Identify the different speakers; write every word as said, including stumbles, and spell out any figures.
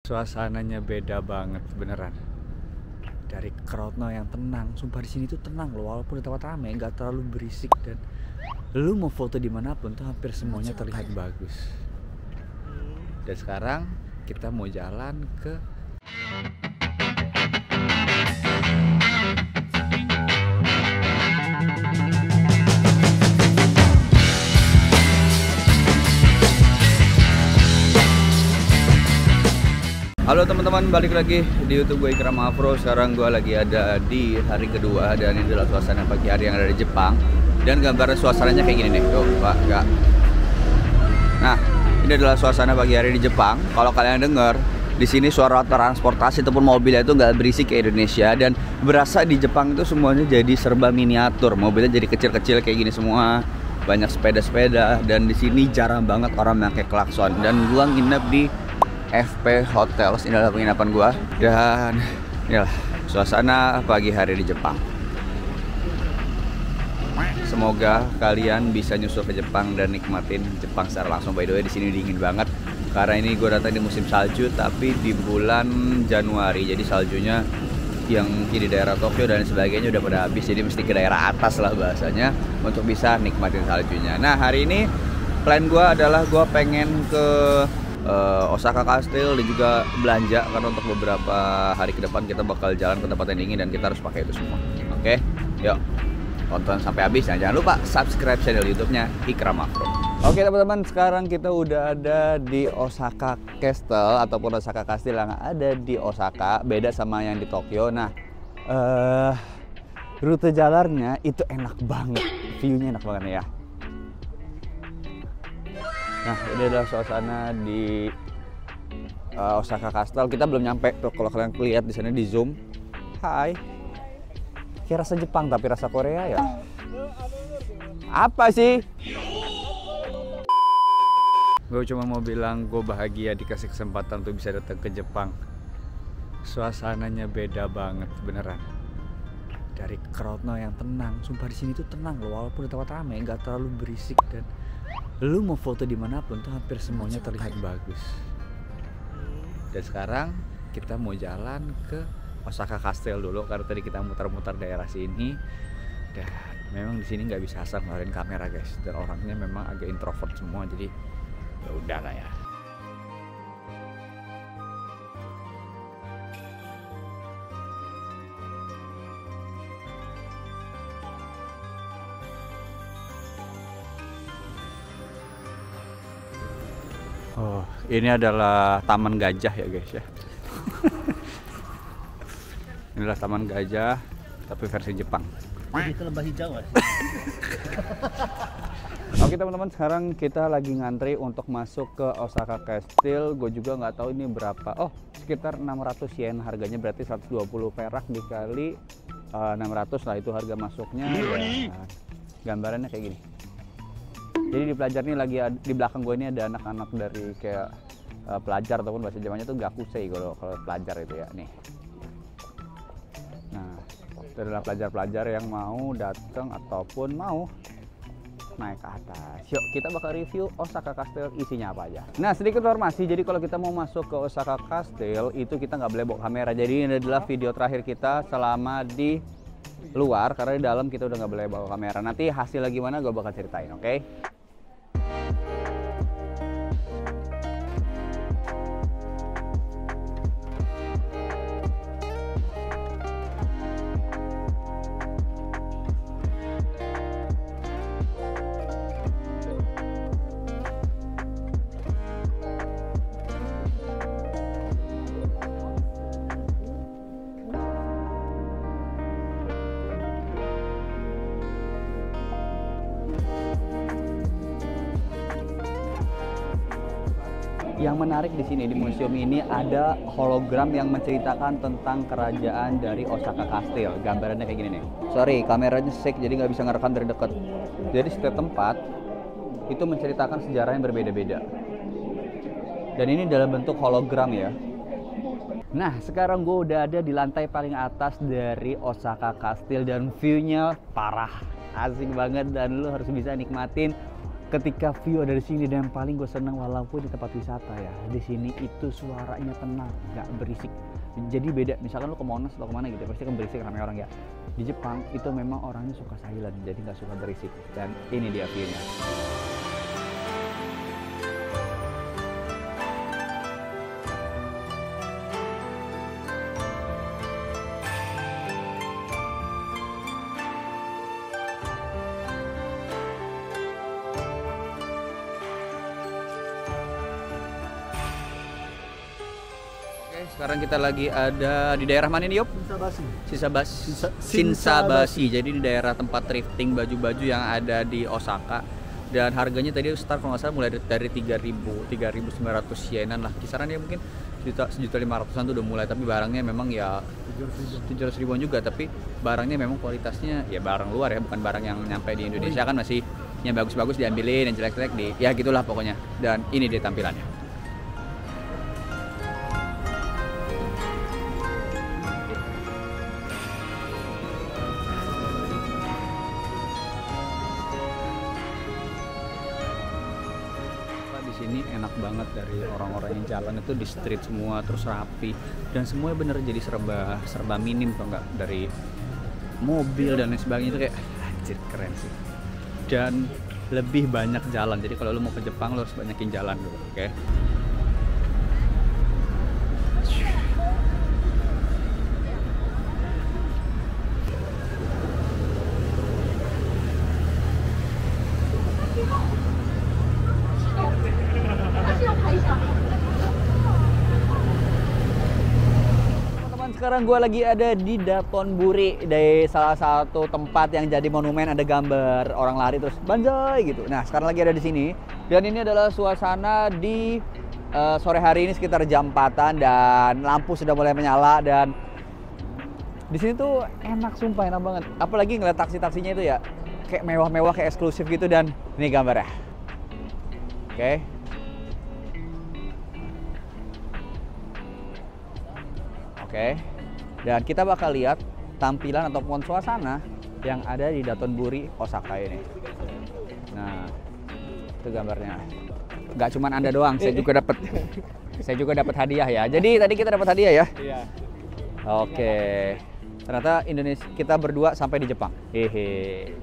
Speaker 1: Suasananya beda banget beneran. Dari crowdnya yang tenang, sumpah di sini tuh tenang loh, walaupun di tempat ramai nggak terlalu berisik, dan lu mau foto dimanapun tuh hampir semuanya terlihat bagus. Dan sekarang kita mau jalan ke Halo teman-teman, balik lagi di YouTube gue Ikram Afro. Sekarang gue lagi ada di hari kedua dan ini adalah suasana pagi hari yang ada di Jepang. Dan gambarnya suasananya kayak gini nih, tuh pak, enggak. Nah, ini adalah suasana pagi hari di Jepang. Kalau kalian dengar, di sini suara transportasi ataupun mobilnya itu nggak berisik kayak Indonesia, dan berasa di Jepang itu semuanya jadi serba miniatur. Mobilnya jadi kecil-kecil kayak gini semua. Banyak sepeda-sepeda, dan di sini jarang banget orang pakai klakson. Dan gua nginep di F P Hotels, ini adalah penginapan gua, dan inilah suasana pagi hari di Jepang. Semoga kalian bisa nyusul ke Jepang dan nikmatin Jepang secara langsung. By the way, di sini dingin banget karena ini gua datang di musim salju, tapi di bulan Januari. Jadi saljunya yang di daerah Tokyo dan sebagainya udah pada habis, jadi mesti ke daerah atas lah bahasanya untuk bisa nikmatin saljunya. Nah, hari ini plan gua adalah gua pengen ke Uh, Osaka Castle dan juga belanja, karena untuk beberapa hari ke depan kita bakal jalan ke tempat yang dingin dan kita harus pakai itu semua. Oke, okay? Yuk tonton sampai habis. Nah, jangan lupa subscribe channel YouTube-nya Ikram Afro. Oke okay, teman-teman, sekarang kita udah ada di Osaka Castle ataupun Osaka Castle yang ada di Osaka, beda sama yang di Tokyo. Nah, uh, rute jalannya itu enak banget, view-nya enak banget ya. Nah, ini adalah suasana di uh, Osaka Castle. Kita belum nyampe tuh, kalau kalian lihat di sana di zoom. Hai. Kayak rasa Jepang tapi rasa Korea ya. Apa sih? Gue cuma mau bilang gue bahagia dikasih kesempatan untuk bisa datang ke Jepang. Suasananya beda banget beneran. Dari crowdnya yang tenang, sumpah di sini tuh tenang loh, walaupun di tempat ramai nggak terlalu berisik, dan lu mau foto dimanapun tuh hampir semuanya terlihat bagus. Dan sekarang kita mau jalan ke Osaka Castle dulu, karena tadi kita muter-muter daerah sini, dan memang di sini nggak bisa asal ngeluarin kamera guys, dan orangnya memang agak introvert semua, jadi ya udah lah ya. Oh, ini adalah Taman Gajah ya guys ya. Inilah Taman Gajah tapi versi Jepang.
Speaker 2: Jadi itu lebah hijau ya?
Speaker 1: Oke teman-teman, sekarang kita lagi ngantri untuk masuk ke Osaka Castle. Gue juga nggak tahu ini berapa. Oh, sekitar enam ratus yen harganya, berarti seratus dua puluh perak dikali uh, enam ratus lah itu harga masuknya. Ya, gambarannya kayak gini. Jadi di pelajar ini lagi di belakang gue ini ada anak-anak dari kayak uh, pelajar ataupun bahasa Jepangnya tuh gakusei kalau kalau pelajar itu ya nih. Nah, itu adalah pelajar-pelajar yang mau datang ataupun mau naik ke atas. Yuk kita bakal review Osaka Castle isinya apa aja. Nah, sedikit informasi, jadi kalau kita mau masuk ke Osaka Castle itu kita nggak boleh bawa kamera. Jadi ini adalah video terakhir kita selama di luar, karena di dalam kita udah nggak boleh bawa kamera. Nanti hasilnya gimana gue bakal ceritain, oke? Okay? Yang menarik di sini di museum ini ada hologram yang menceritakan tentang kerajaan dari Osaka Castle. Gambarannya kayak gini nih. Sorry, kameranya shake jadi nggak bisa ngerekam dari dekat. Jadi setiap tempat itu menceritakan sejarah yang berbeda-beda. Dan ini dalam bentuk hologram ya. Nah, sekarang gue udah ada di lantai paling atas dari Osaka Castle dan view-nya parah, asik banget, dan lu harus bisa nikmatin ketika view ada di sini, dan yang paling gue seneng walaupun di tempat wisata ya, di sini itu suaranya tenang, nggak berisik. Jadi beda, misalkan lu ke Monas atau kemana gitu, pasti kan berisik, ramai orang ya. Di Jepang itu memang orangnya suka silent, jadi nggak suka berisik. Dan ini dia view-nya. Sekarang kita lagi ada di daerah mana nih, Yop?
Speaker 2: Shinsabasi.
Speaker 1: Shinsabasi.
Speaker 2: Shinsa-
Speaker 1: Shinsabasi. Jadi di daerah tempat thrifting baju-baju yang ada di Osaka. Dan harganya tadi start kalau nggak salah mulai dari tiga ribu, tiga ribu sembilan ratus yenan lah. Kisarannya mungkin sejuta, sejuta lima ratusan tuh udah mulai. Tapi barangnya memang ya tujuh ratus ribuan juga. Tapi barangnya memang kualitasnya ya barang luar ya, bukan barang yang nyampe di Indonesia kan masih yang bagus-bagus diambilin, yang jelek-jelek di ya gitulah pokoknya. Dan ini dia tampilannya. Ini enak banget, dari orang-orang yang jalan itu di street semua terus rapi dan semuanya bener jadi serba serba minim tuh, nggak dari mobil dan lain sebagainya, itu kayak anjir keren sih. Dan lebih banyak jalan, jadi kalau lu mau ke Jepang lu harus banyakin jalan dulu, oke? Okay? Sekarang gue lagi ada di Dotonbori, dari salah satu tempat yang jadi monumen, ada gambar orang lari terus banjai gitu. Nah sekarang lagi ada di sini, dan ini adalah suasana di uh, sore hari ini sekitar jam empatan, dan lampu sudah mulai menyala, dan di sini tuh enak, sumpah enak banget. Apalagi ngeliat taksi-taksinya itu ya kayak mewah-mewah, kayak eksklusif gitu. Dan ini gambarnya, oke? Okay. Oke, dan kita bakal lihat tampilan ataupun suasana yang ada di Dotonbori, Osaka ini. Nah, itu gambarnya. Nggak cuma Anda doang, saya juga dapat, saya juga dapat hadiah ya. Jadi tadi kita dapat hadiah ya.
Speaker 2: Iya.
Speaker 1: Oke, ternyata Indonesia kita berdua sampai di Jepang. Hehe.